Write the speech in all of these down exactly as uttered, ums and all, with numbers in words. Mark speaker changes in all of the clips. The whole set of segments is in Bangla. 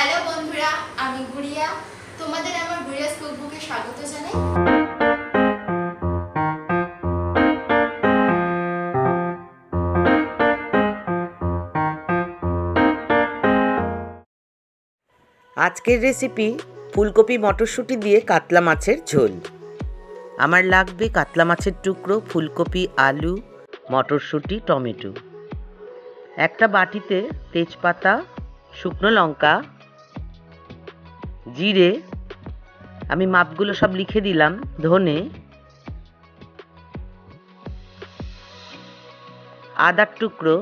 Speaker 1: হ্যালো বন্ধুরা, আমি গুড়িয়া। তোমাদের আমার গুড়িয়াস কুকবুকে স্বাগত জানাই।
Speaker 2: আজকের রেসিপি ফুলকপি মটরশুঁটি দিয়ে কাতলা মাছের ঝোল। আমার লাগবে কাতলা মাছের টুকরো, ফুলকপি, আলু, মটরশুঁটি, টমেটো। একটা বাটিতে তেজপাতা, শুকনো লঙ্কা, জিরে, আমি মাপগুলো সব লিখে দিলাম, ধনে, আদার টুকরো,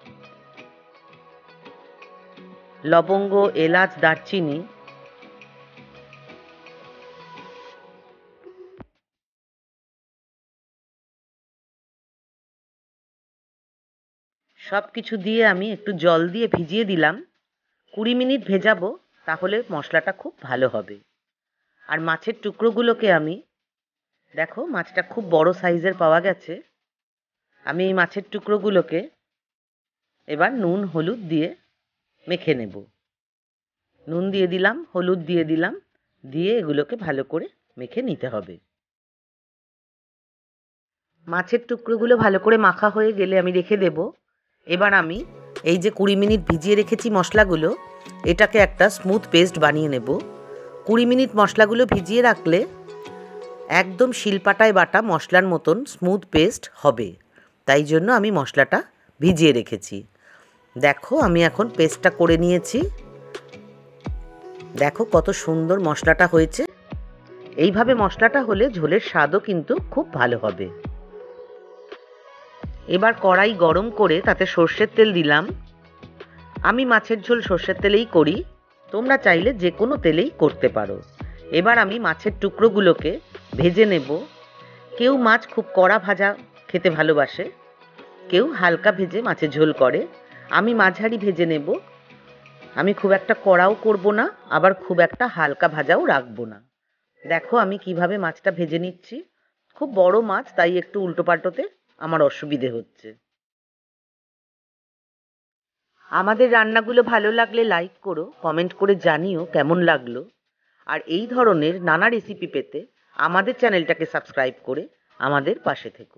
Speaker 2: লবঙ্গ, এলাচ, দারচিনি, সব কিছু দিয়ে আমি একটু জল দিয়ে ভিজিয়ে দিলাম। কুড়ি মিনিট ভেজাবো, তাহলে মশলাটা খুব ভালো হবে। আর মাছের টুকরোগুলোকে আমি, দেখো মাছটা খুব বড় সাইজের পাওয়া গেছে। আমি এই মাছের টুকরোগুলোকে এবার নুন হলুদ দিয়ে মেখে নেব। নুন দিয়ে দিলাম, হলুদ দিয়ে দিলাম, দিয়ে এগুলোকে ভালো করে মেখে নিতে হবে। মাছের টুকরোগুলো ভালো করে মাখা হয়ে গেলে আমি রেখে দেব। এবার আমি এই যে কুড়ি মিনিট ভিজিয়ে রেখেছি মশলাগুলো, এটাকে একটা স্মুথ পেস্ট বানিয়ে নেব। কুড়ি মিনিট মশলাগুলো ভিজিয়ে রাখলে একদম শিলপাটায় বাটা মশলার মতন স্মুথ পেস্ট হবে, তাই জন্য আমি মশলাটা ভিজিয়ে রেখেছি। দেখো আমি এখন পেস্টটা করে নিয়েছি। দেখো কত সুন্দর মশলাটা হয়েছে। এইভাবে মশলাটা হলে ঝোলের স্বাদও কিন্তু খুব ভালো হবে। এবার কড়াই গরম করে তাতে সর্ষের তেল দিলাম। আমি মাছের ঝোল সর্ষের তেলেই করি, তোমরা চাইলে যে কোনো তেলেই করতে পারো। এবার আমি মাছের টুকরোগুলোকে ভেজে নেব। কেউ মাছ খুব কড়া ভাজা খেতে ভালোবাসে, কেউ হালকা ভেজে মাছের ঝোল করে। আমি মাঝারি ভেজে নেব। আমি খুব একটা কড়াও করব না, আবার খুব একটা হালকা ভাজাও রাখবো না। দেখো আমি কিভাবে মাছটা ভেজে নিচ্ছি। খুব বড় মাছ, তাই একটু উল্টো পাল্টোতে আমার অসুবিধে হচ্ছে। আমাদের রান্নাগুলো ভালো লাগলে লাইক করো, কমেন্ট করে জানিও কেমন লাগলো। আর এই ধরনের নানা রেসিপি পেতে আমাদের চ্যানেলটাকে সাবস্ক্রাইব করে আমাদের পাশে থেকো।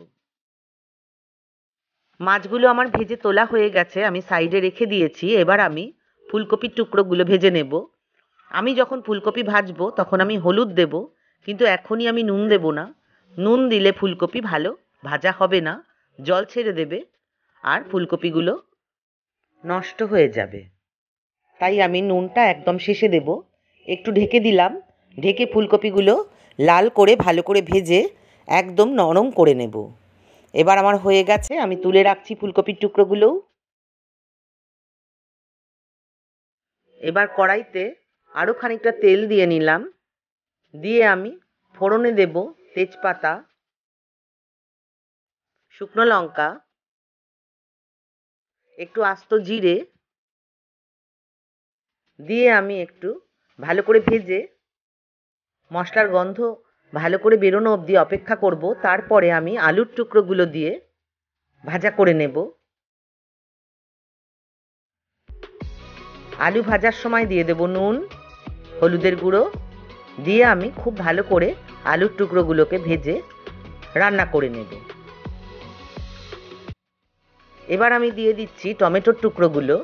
Speaker 2: মাছগুলো আমার ভেজে তোলা হয়ে গেছে, আমি সাইডে রেখে দিয়েছি। এবার আমি ফুলকপির টুকরোগুলো ভেজে নেব। আমি যখন ফুলকপি ভাজবো তখন আমি হলুদ দেব, কিন্তু এখনই আমি নুন দেব না। নুন দিলে ফুলকপি ভালো ভাজা হবে না, জল ছেড়ে দেবে আর ফুলকপিগুলো নষ্ট হয়ে যাবে। তাই আমি নুনটা একদম শেষে দেব। একটু ঢেকে দিলাম। ঢেকে ফুলকপিগুলো লাল করে ভালো করে ভেজে একদম নরম করে নেব। এবার আমার হয়ে গেছে, আমি তুলে রাখছি ফুলকপির টুকরোগুলোও। এবার কড়াইতে আরও খানিকটা তেল দিয়ে নিলাম। দিয়ে আমি ফোড়নে দেব তেজপাতা, শুকনো লঙ্কা, একটু আস্ত জিরে দিয়ে আমি একটু ভালো করে ভেজে মশলার গন্ধ ভালো করে বেরোনো অবধি অপেক্ষা করব। তারপরে আমি আলুর টুকরোগুলো দিয়ে ভাজা করে নেব। আলু ভাজার সময় দিয়ে দেব নুন, হলুদের গুঁড়ো, দিয়ে আমি খুব ভালো করে আলুর টুকরোগুলোকে ভেজে রান্না করে নেব। এবার আমি দিয়ে দিচ্ছি টমেটোর টুকরোগুলো।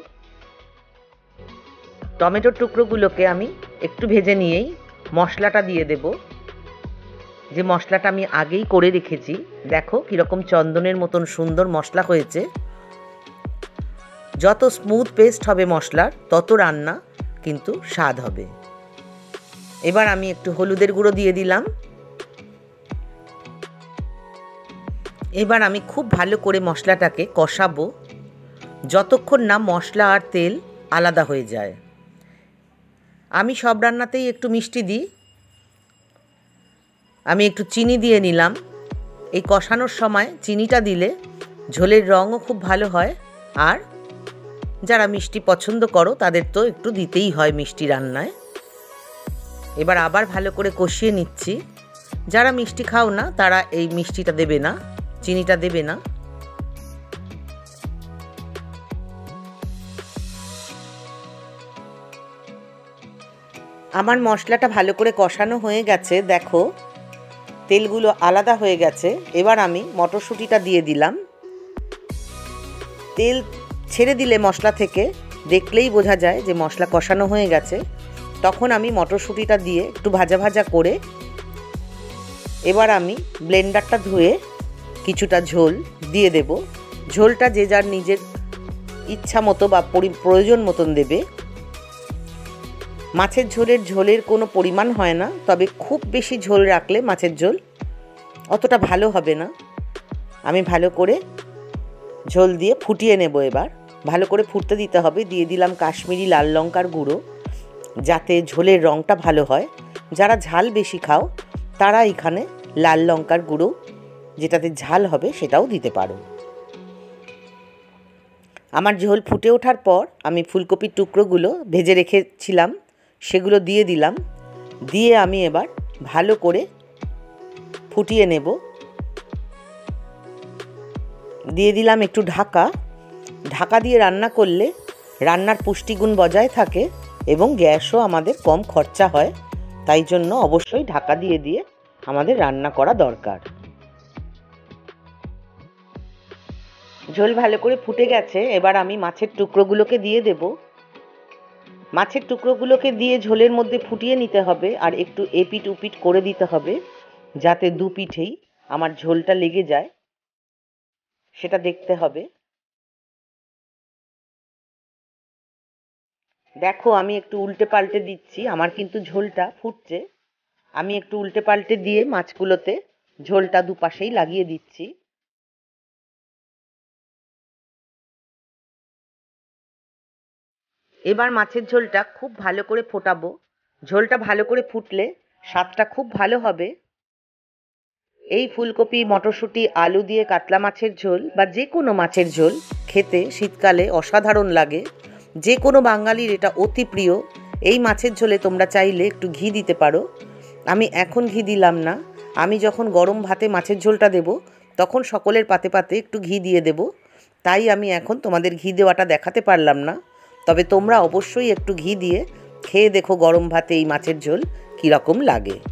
Speaker 2: টমেটোর টুকরোগুলোকে আমি একটু ভেজে নিয়েই মশলাটা দিয়ে দেব, যে মশলাটা আমি আগেই করে রেখেছি। দেখো কীরকম চন্দনের মতন সুন্দর মশলা হয়েছে। যত স্মুথ পেস্ট হবে মশলার, তত রান্না কিন্তু স্বাদ হবে। এবার আমি একটু হলুদের গুঁড়ো দিয়ে দিলাম। এবার আমি খুব ভালো করে মশলাটাকে কষাবো যতক্ষণ না মশলা আর তেল আলাদা হয়ে যায়। আমি সব রান্নাতেই একটু মিষ্টি দিই। আমি একটু চিনি দিয়ে নিলাম। এই কষানোর সময় চিনিটা দিলে ঝোলের রঙও খুব ভালো হয়। আর যারা মিষ্টি পছন্দ করো তাদের তো একটু দিতেই হয় মিষ্টি রান্নায়। এবার আবার ভালো করে কষিয়ে নিচ্ছি। যারা মিষ্টি খাও না তারা এই মিষ্টিটা দেবে না, চিনিটা দেবে না। আমার মশলাটা ভালো করে কষানো হয়ে গেছে, দেখো তেলগুলো আলাদা হয়ে গেছে। এবার আমি মটরশুঁটিটা দিয়ে দিলাম। তেল ছেড়ে দিলে মশলা থেকে দেখলেই বোঝা যায় যে মশলা কষানো হয়ে গেছে। তখন আমি মটরশুঁটিটা দিয়ে একটু ভাজা ভাজা করে এবার আমি ব্লেন্ডারটা ধুয়ে কিছুটা ঝোল দিয়ে দেব। ঝোলটা যে যার নিজের ইচ্ছা মতো বা প্রয়োজন মতন দেবে। মাছের ঝোলের ঝোলের কোনো পরিমাণ হয় না, তবে খুব বেশি ঝোল রাখলে মাছের ঝোল অতটা ভালো হবে না। আমি ভালো করে ঝোল দিয়ে ফুটিয়ে নেব। এবার ভালো করে ফুটতে দিতে হবে। দিয়ে দিলাম কাশ্মীরি লাল লঙ্কার গুঁড়ো, যাতে ঝোলের রঙটা ভালো হয়। যারা ঝাল বেশি খাও তারা এখানে লাল লঙ্কার গুঁড়ো, যেটাতে ঝাল হবে, সেটাও দিতে পারো। আমার ঝোল ফুটে ওঠার পর আমি ফুলকপির টুকরোগুলো ভেজে রেখেছিলাম সেগুলো দিয়ে দিলাম। দিয়ে আমি এবার ভালো করে ফুটিয়ে নেব। দিয়ে দিলাম একটু ঢাকা। ঢাকা দিয়ে রান্না করলে রান্নার পুষ্টিগুণ বজায় থাকে এবং গ্যাসও আমাদের কম খরচা হয়। তাই জন্য অবশ্যই ঢাকা দিয়ে দিয়ে আমাদের রান্না করা দরকার। ঝোল ভালো করে ফুটে গেছে। এবার আমি মাছের টুকরোগুলোকে দিয়ে দেব। মাছের টুকরোগুলোকে দিয়ে ঝোলের মধ্যে ফুটিয়ে নিতে হবে আর একটু এপিট উপিট করে দিতে হবে, যাতে দু পিঠেই আমার ঝোলটা লেগে যায়, সেটা দেখতে হবে। দেখো আমি একটু উল্টে পাল্টে দিচ্ছি, আমার কিন্তু ঝোলটা ফুটছে। আমি একটু উল্টে পাল্টে দিয়ে মাছগুলোতে ঝোলটা দুপাশেই লাগিয়ে দিচ্ছি। এবার মাছের ঝোলটা খুব ভালো করে ফোটাবো। ঝোলটা ভালো করে ফুটলে স্বাদটা খুব ভালো হবে। এই ফুলকপি, মটরশুঁটি, আলু দিয়ে কাতলা মাছের ঝোল বা যে কোনো মাছের ঝোল খেতে শীতকালে অসাধারণ লাগে। যে কোনো বাঙালির এটা অতি প্রিয়। এই মাছের ঝোলে তোমরা চাইলে একটু ঘি দিতে পারো। আমি এখন ঘি দিলাম না। আমি যখন গরম ভাতে মাছের ঝোলটা দেব তখন সকলের পাতে পাতে একটু ঘি দিয়ে দেব। তাই আমি এখন তোমাদের ঘি দেওয়াটা দেখাতে পারলাম না। তবে তোমরা অবশ্যই একটু ঘি দিয়ে খেয়ে দেখো গরম ভাতে এই মাছের ঝোল কীরকম লাগে।